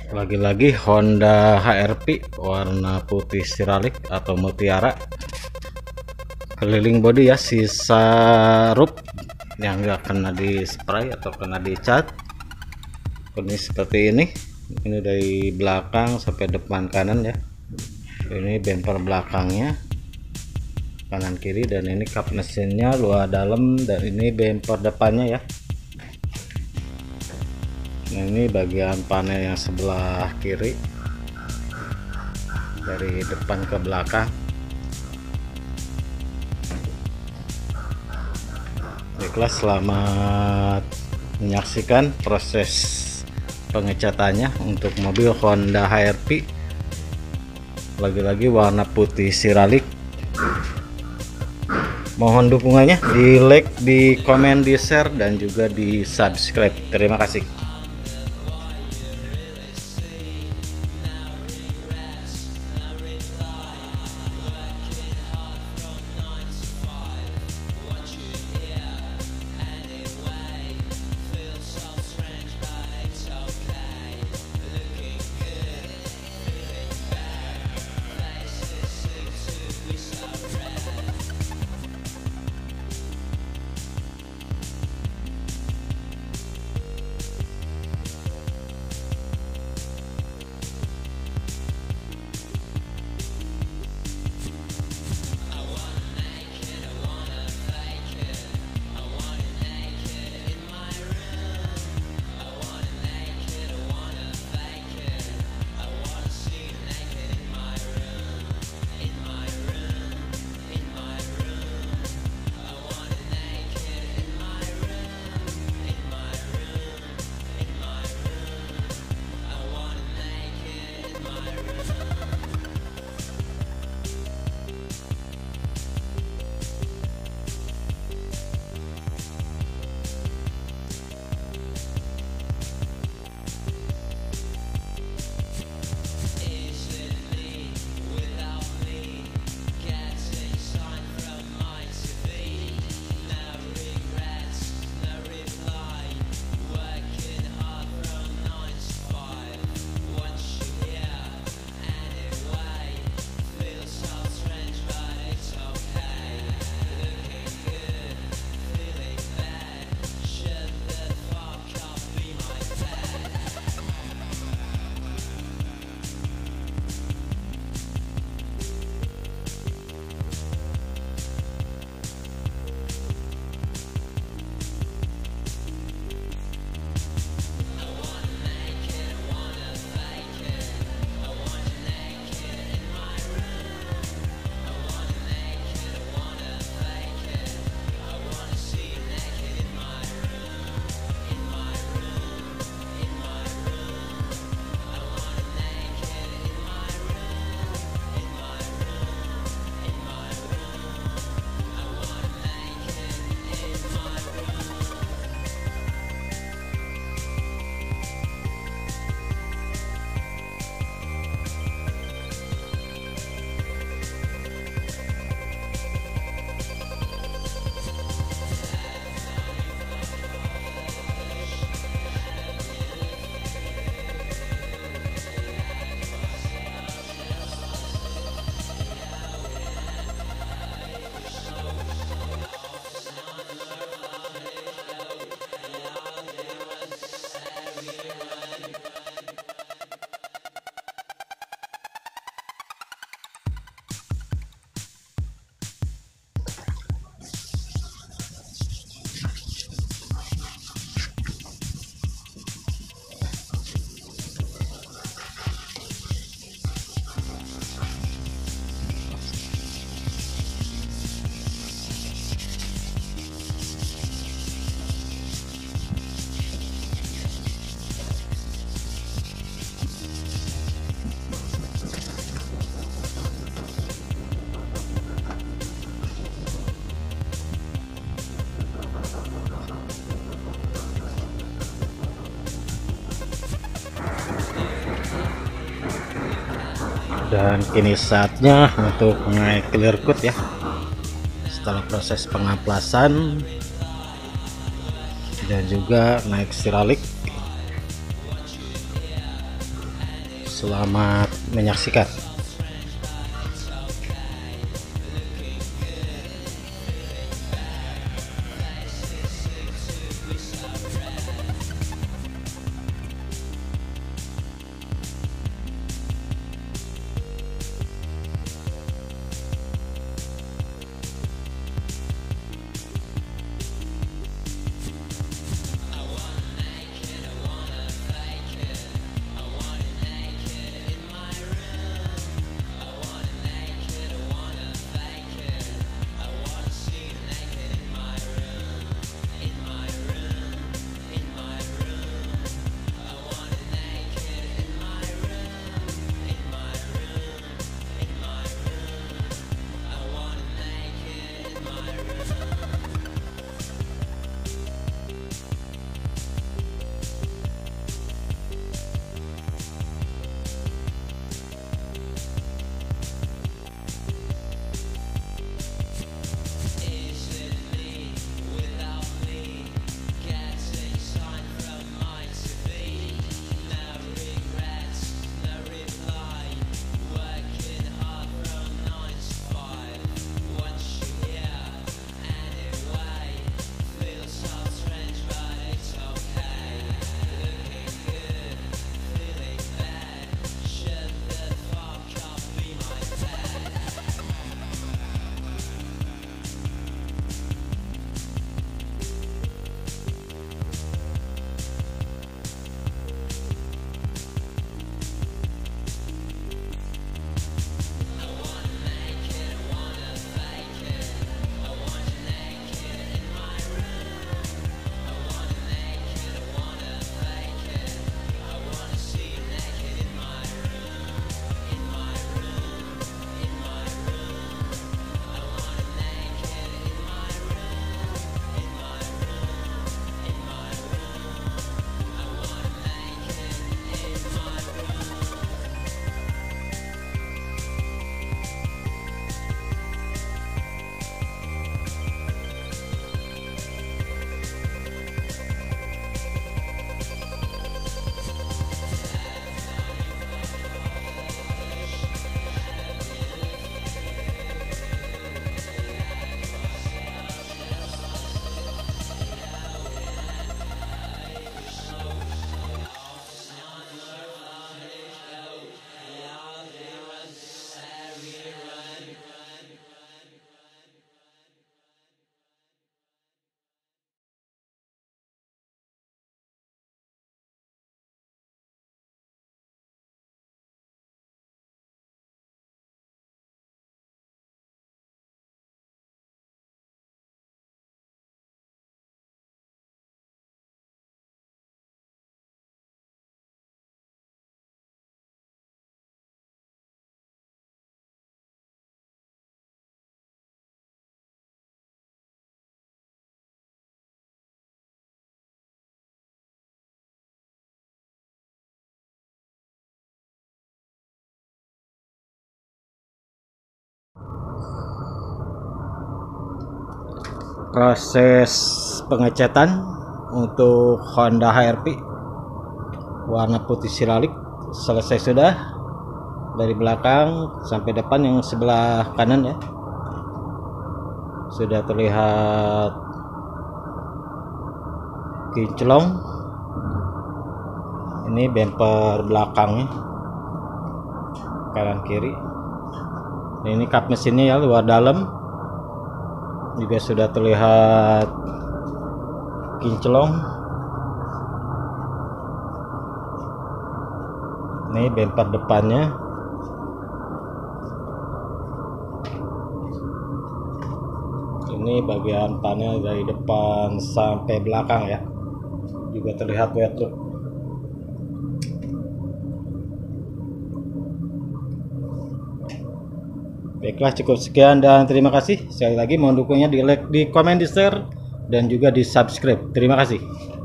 Lagi-lagi Honda HR-V warna putih siralik atau mutiara, keliling bodi ya, sisa roof yang enggak kena di spray atau kena di cat. Ini seperti ini dari belakang sampai depan kanan ya. Ini bumper belakangnya kanan kiri, dan ini kap mesinnya luar dalam, dan ini bumper depannya ya. Nah, ini bagian panel yang sebelah kiri dari depan ke belakang. Baiklah, selamat menyaksikan proses pengecatannya untuk mobil Honda HR-V, lagi-lagi warna putih siralik. Mohon dukungannya di like, di komen, di share, dan juga di subscribe. Terima kasih. Dan kini saatnya untuk naik clear coat ya. Setelah proses pengaplasan dan juga naik siralik. Selamat menyaksikan. Proses pengecatan untuk Honda HR-V warna putih silalik selesai sudah, dari belakang sampai depan. Yang sebelah kanan ya sudah terlihat kinclong. Ini bumper belakangnya kanan kiri. Ini kap mesinnya ya, luar dalam juga sudah terlihat kinclong. Ini bumper depannya. Ini bagian panel dari depan sampai belakang ya, juga terlihat wet look. Baiklah, cukup sekian dan terima kasih. Sekali lagi mohon dukungannya di like, di komen, di share, dan juga di subscribe. Terima kasih.